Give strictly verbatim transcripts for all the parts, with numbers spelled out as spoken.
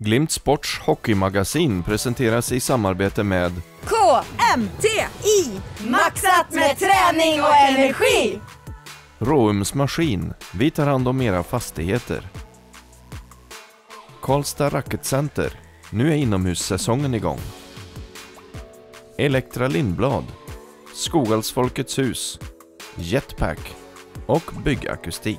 Glimt Sports hockeymagasin presenteras i samarbete med K M T I, maxat med träning och energi. Råums Maskin, vi tar hand om era fastigheter. Karlstad Racket Center, nu är inomhussäsongen igång. Elektra Lindblad, Skogalsfolkets hus, Jetpack och Byggakustik.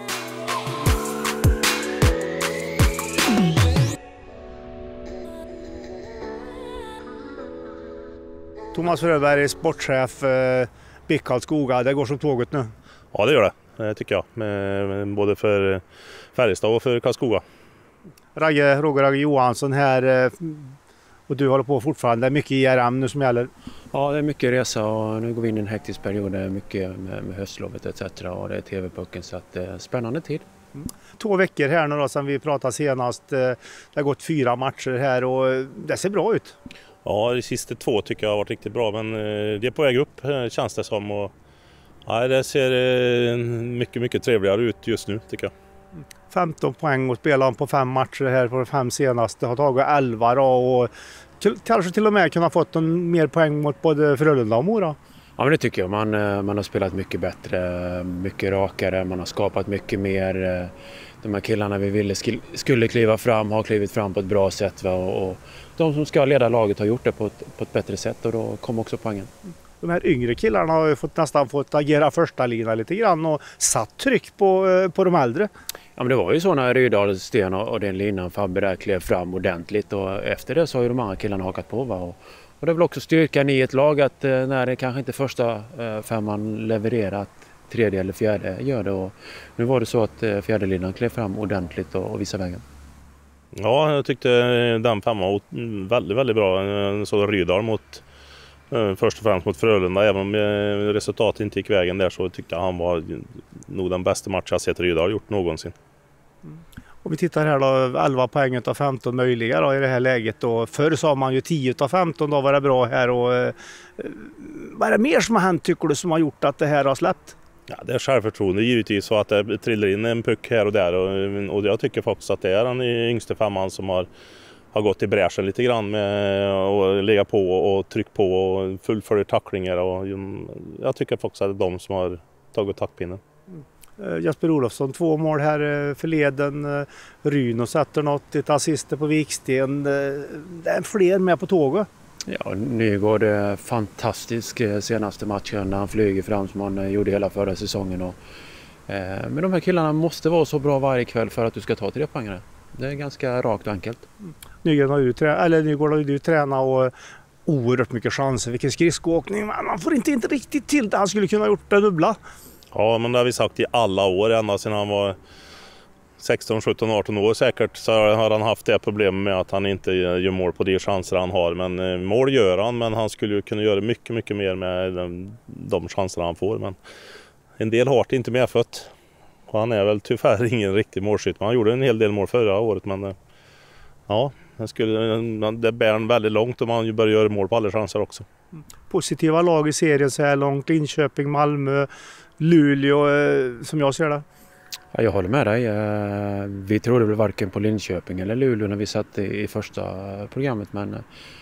Thomas Fröberg, sportchef, eh, B I K Karlskoga. Det går som tåget nu. Ja, det gör det, det tycker jag. Med, både för Färjestad och för Karlskoga. Ragge, Roger Ragge Johansson här. Eh, och du håller på fortfarande. Det är mycket I R M nu som gäller. Ja, det är mycket resa och nu går vi in i en hektisk period. Det är mycket med, med höstlovet et cetera. Och det är T V-pucken, så att det är spännande tid. Mm. Två veckor här nu då, sedan vi pratade senast. Det har gått fyra matcher här och det ser bra ut. Ja, de sista två tycker jag har varit riktigt bra, men det är på väg upp känns det som. Och, ja, det ser mycket, mycket trevligare ut just nu tycker jag. femton poäng och spelar på fem matcher här på de fem senaste. Har tagit elva då och till, kanske till och med kunna fått en mer poäng mot både Frölunda och Mora. Ja, men det tycker jag. Man, man har spelat mycket bättre, mycket rakare, man har skapat mycket mer. De här killarna vi ville skulle kliva fram har klivit fram på ett bra sätt. Va? Och, och de som ska leda laget har gjort det på ett, på ett bättre sätt och då kom också poängen. De här yngre killarna har ju fått, nästan fått agera första lina lite grann och satt tryck på, på de äldre. Ja, men det var ju så när Rydal, Sten och den linan Fabbe där klev fram ordentligt och efter det så har ju de andra killarna hakat på. Va? Och, och det är väl också styrkan i ett lag att när det kanske inte första femman levererat, tredje eller fjärde gör det. Och nu var det så att fjärde linan klev fram ordentligt och, och visade vägen. Ja, jag tyckte den femman var väldigt, väldigt bra. Så Rydal mot, först och främst mot Frölunda. Även om resultatet inte gick vägen där så tyckte jag han var nog den bästa match jag sett Rydal gjort någonsin. Mm. Och vi tittar här då, elva poäng av femton möjliga då, i det här läget. Då. Förr sa man ju tio av femton, då var det bra här. Och, eh, vad är det mer som har hänt tycker du som har gjort att det här har släppt? Ja, det är självförtroende givetvis så att det trillar in en puck här och där. Och, och jag tycker faktiskt att det är den yngste femman som har, har gått i bräschen lite grann med att lägga på och tryck på och fullfölja tacklingar. Och jag tycker faktiskt att det är de som har tagit taktpinnen. Mm. Jesper Olofsson, två mål här förleden. Ryno sätter något, ett assister på Viksten. Det är fler med på tåget. Ja, Nygård är fantastisk senaste matchen när han flyger fram som han gjorde hela förra säsongen. Och, eh, men de här killarna måste vara så bra varje kväll för att du ska ta tre poängare. Det är ganska rakt och enkelt. Mm. Nygård har ju, trä- eller Nygård har ju tränat och oerhört mycket chanser. Vilken skridskoåkning, men man får inte, inte riktigt till det. Han skulle kunna ha gjort det dubbla. Ja, men det har vi sagt i alla år, ända sedan han var sexton, sjutton, arton år säkert, så har han haft det problemet med att han inte gör mål på de chanser han har. Men mål gör han, men han skulle ju kunna göra mycket, mycket mer med de, de chanser han får. Men en del har det inte medfött. Och han är väl tyvärr ingen riktig målskytt. Han gjorde en hel del mål förra året, men ja, det, skulle, det bär han väldigt långt om han börjar göra mål på alla chanser också. Positiva lag i serien så här långt, Linköping, Malmö, Luleå, som jag ser det. Ja, jag håller med dig. Vi trodde väl varken på Linköping eller Luleå när vi satt i första programmet. Men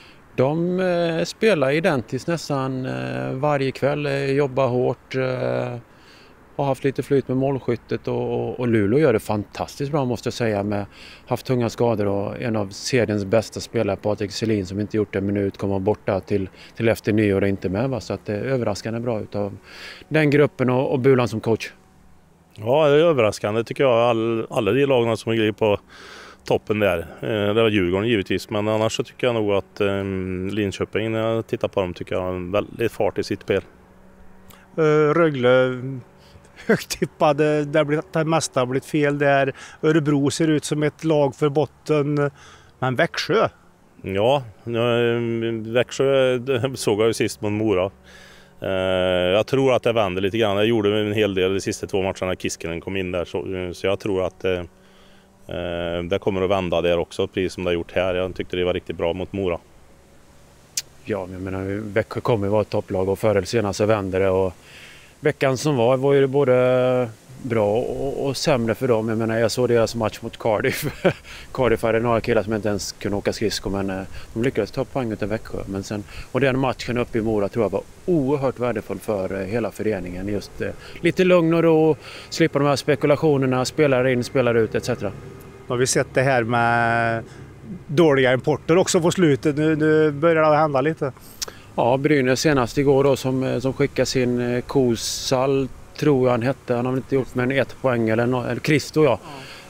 de spelar identiskt nästan varje kväll, jobbar hårt, har haft lite flyt med målskyttet. Och, och Luleå gör det fantastiskt bra måste jag säga. Med haft tunga skador och en av seriens bästa spelare, Patrik Selin, som inte gjort en minut, kommer borta till, till efter nyår och inte med. Va? Så att det är överraskande bra utav den gruppen och, och Bulan som coach. Ja, det är överraskande tycker jag. All, alla de lagarna som ligger på toppen där. Det var Djurgården givetvis. Men annars så tycker jag nog att eh, Linköping, när jag tittar på dem, tycker jag har en väldigt fart i sitt spel. Uh, Rögle högtippade, där det mesta har blivit fel där. Örebro ser ut som ett lag för botten. Men Växjö? Ja, Växjö såg jag ju sist mot Mora. Jag tror att det vänder lite grann. Jag gjorde en hel del de sista två matcherna när Kiskinen kom in där. Så, så jag tror att eh, det kommer att vända där också, precis som det har gjort här. Jag tyckte det var riktigt bra mot Mora. Ja, jag menar, Växjö kommer att vara ett topplag och förr eller senare så vänder det. Och veckan som var var ju både bra och, och sämre för dem. Jag menar, jag såg deras match mot Cardiff. Cardiff hade några killar som inte ens kunde åka skridskor, men eh, de lyckades ta poäng utan Växjö. Men sen, och den matchen uppe i Mora tror jag var oerhört värdefull för eh, hela föreningen. Just eh, lite lugn och ro, slippa de här spekulationerna, spelar in, spelar ut et cetera. Nu har vi sett det här med dåliga importer också på slutet. Nu, nu börjar det hända lite. Ja, Brynäs senast igår då som, som skickade sin eh, Kosal, tror jag han hette. Han har inte gjort med en ett poäng eller, no, eller Christo, ja.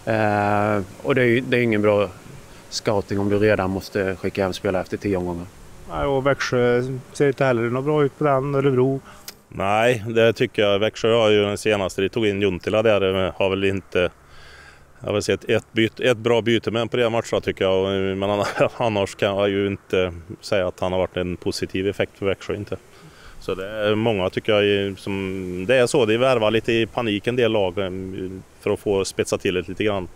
Mm. Eh, och det är, det är ingen bra scouting om du redan måste skicka hem spelare efter tio omgångar. Nej, och Växjö ser inte heller något bra ut på den, Örebro. Nej, det tycker jag. Växjö har ju den senaste, de tog in Juntila där, har väl inte... Jag har sett ett, byte, ett bra byte med på det matchen tycker jag, men annars kan jag ju inte säga att han har varit en positiv effekt för Växjö inte. Så det är många tycker jag som, det är så, de värvar lite i panik en del lag för att få spetsa till det lite grann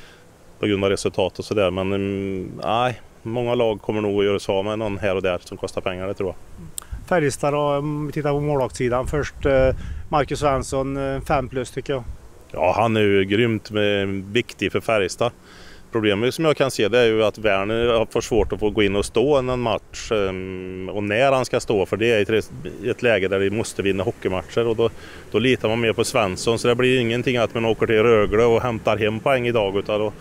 på grund av resultat och sådär, men nej, många lag kommer nog att göra så med någon här och där som kostar pengar, det tror jag. Färjestad då, om vi tittar på målvaktssidan först, Marcus Svensson fem plus tycker jag. Ja, han är ju grymt med, viktig för Färjestad. Problemet som jag kan se det är ju att Werner har för svårt att få gå in och stå en match. Och när han ska stå, för det är ett, ett läge där de måste vinna hockeymatcher. Och då, då litar man mer på Svensson, så det blir ingenting att man åker till Rögle och hämtar hem poäng idag. Utan då,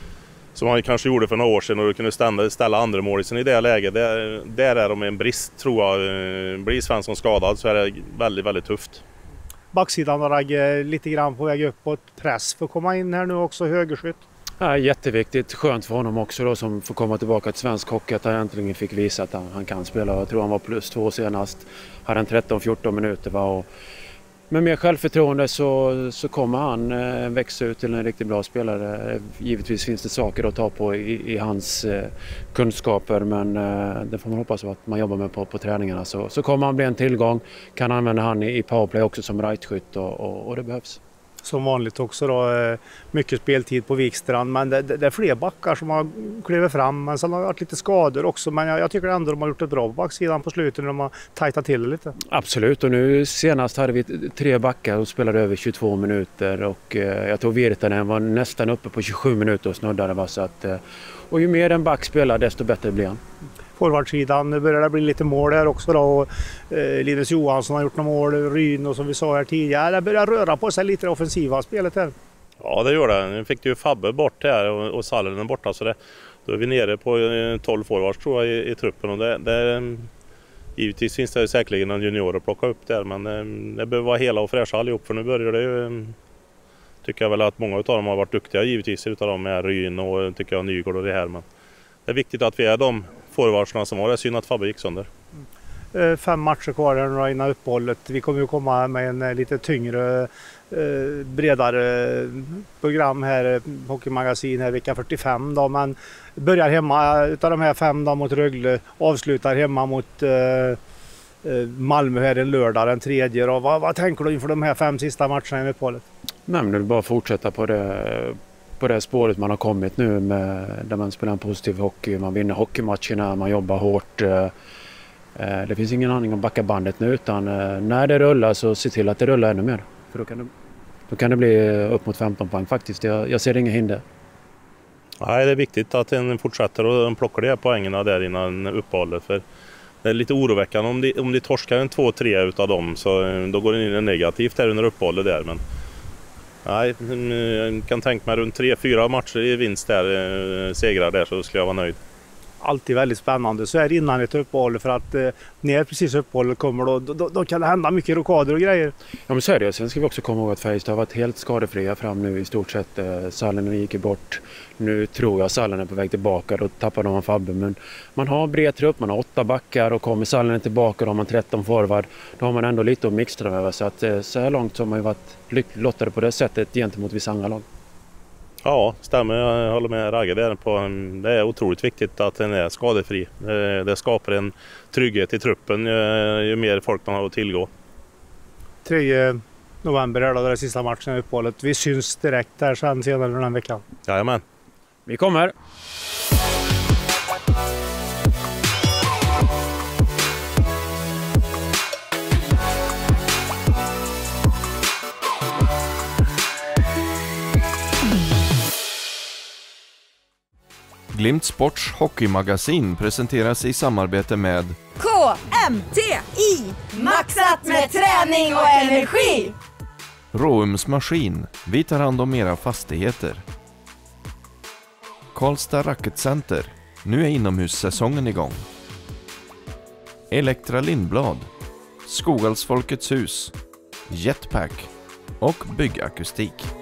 som han kanske gjorde för några år sedan och du kunde ställa, ställa andra målisen i det läget. Där, där är de en brist tror jag. Blir Svensson skadad så är det väldigt, väldigt tufft. Backsidan har lite grann på väg uppåt, press för att komma in här nu också, högerskytt. Ja, jätteviktigt, skönt för honom också då, som får komma tillbaka till svensk hockey, att han äntligen fick visa att han, han kan spela. Jag tror han var plus två senast, hade en tretton fjorton minuter. Va? Och med mer självförtroende så, så kommer han eh, växa ut till en riktigt bra spelare. Givetvis finns det saker att ta på i, i hans eh, kunskaper, men eh, det får man hoppas att man jobbar med på, på träningarna. Så, så kommer han bli en tillgång, kan använda han i, i powerplay också som rightskytt och, och, och det behövs. Som vanligt också då, mycket speltid på Vikstrand, men det, det, det är fler backar som har klivit fram, men sen har det varit lite skador också, men jag, jag tycker ändå de har gjort det bra på backsidan på slutet när de har tajtat till det lite. Absolut, och nu senast hade vi tre backar och spelade över tjugotvå minuter och eh, jag tror Virtanen var nästan uppe på tjugosju minuter och snuddade, va? Så att, eh, och ju mer en back spelar desto bättre blir han. Forwardsidan, nu börjar det bli lite mål där också då, och eh, Linus Johansson har gjort några mål, Ryn och som vi sa här tidigare, det börjar röra på sig lite offensiva spelet här. Ja, det gör det. Nu fick du ju Fabbe bort här och, och Sallinen borta, så det, då är vi nere på tolv forwards tror jag i, i truppen och det, det, givetvis finns det säkerligen en junior att plocka upp där, men det, det behöver vara hela och fräscha allihop, för nu börjar det ju, tycker jag väl att många av dem har varit duktiga givetvis utav dem med Ryn och tycker jag Nygård och det här, men det är viktigt att vi är de forwardsarna som har det. Synd att Fabbe gick sönder. Mm. Fem matcher kvar här innan uppehållet. Vi kommer ju komma med en lite tyngre, bredare program här, Hockeymagasin här vecka fyrtiofem då, men börjar hemma utav de här fem då mot Rögle, avslutar hemma mot Malmö här en lördag den tredje. Då. Vad, vad tänker du inför de här fem sista matcherna i uppehållet? Nej, men det är bara att fortsätta på det på det spåret man har kommit nu, med, där man spelar en positiv hockey, man vinner hockeymatcherna, man jobbar hårt. Det finns ingen anledning att backa bandet nu, utan när det rullar så se till att det rullar ännu mer. För då kan det, då kan det bli upp mot femton poäng faktiskt. Jag, jag ser inga hinder. Nej, det är viktigt att en fortsätter och plockar de här poängerna där innan uppehållet, för det är lite oroväckande om de, om de torskar en två tre utav dem, så då går det in negativt här under uppehållet där, men nej, jag kan tänka mig runt tre fyra matcher i vinst där, segrar där, så skulle jag vara nöjd. Alltid väldigt spännande så är det innan ett uppehåll, för att eh, när precis uppehållet kommer då, då, då kan det hända mycket rokader och grejer. Ja, men så är det. Sen ska vi också komma ihåg att Färjestad har varit helt skadefria fram nu i stort sett. Eh, Sallinen gick bort. Nu tror jag Sallinen är på väg tillbaka, då tappar de en Fabbe. Men man har bred trupp, man har åtta backar och kommer Sallinen tillbaka då har man tretton forward. Då har man ändå lite att mixtra över, så att eh, så här långt så har man ju varit lottade på det sättet gentemot vissa andra lag. Ja, stämmer. Jag håller med Ragge där på. Det är otroligt viktigt att den är skadefri. Det skapar en trygghet i truppen ju mer folk man har att tillgå. tredje november är då det sista matchen i uppehållet. Vi syns direkt här sen senare den här veckan. Jajamän. Vi kommer. Glimt Sports hockeymagasin presenteras i samarbete med K M T I, maxat med träning och energi! Råums Maskin, vi tar hand om era fastigheter. Karlstad Racket Center, nu är inomhussäsongen igång. Elektra Lindblad, Skogalsfolkets hus, Jetpack och Byggakustik.